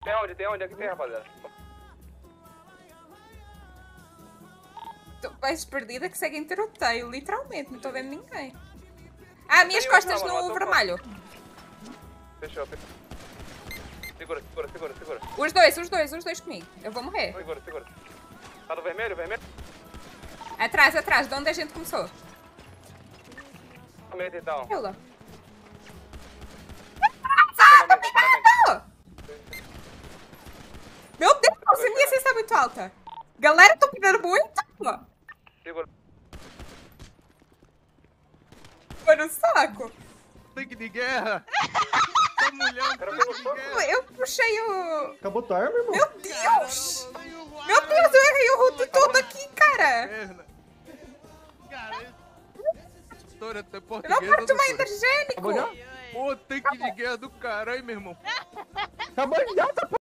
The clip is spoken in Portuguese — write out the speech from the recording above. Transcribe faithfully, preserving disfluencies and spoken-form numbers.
Tem onde? Tem onde? Aqui tem, rapaziada. Tô mais perdida que segue em tiroteio, literalmente. Não tô vendo ninguém. Ah, minhas Tem costas um, calma, no matou, vermelho. Fechou, fechou. Segura, segura, segura, segura. Os dois, os dois, os dois comigo. Eu vou morrer. Segura, segura. Tá no vermelho, vermelho? Atrás, atrás, de onde a gente começou. Aumenta então. Eu lá. Ah, dominado! Meu Deus, a minha cesta é muito alta. Galera, tô pegando muito. Segura. Foi no saco. Tanque de guerra! Essa mulher é um tanque de guerra! Eu puxei o... Acabou tua arma, irmão? Meu Deus! Meu Deus, eu errei o root todo aqui, cara. Perna. Cara, essa história até Eu não portuguesa. quero tomar doutora. energético. Acabou já? Pô, tanque de guerra do caralho, meu irmão. Acabou já, tá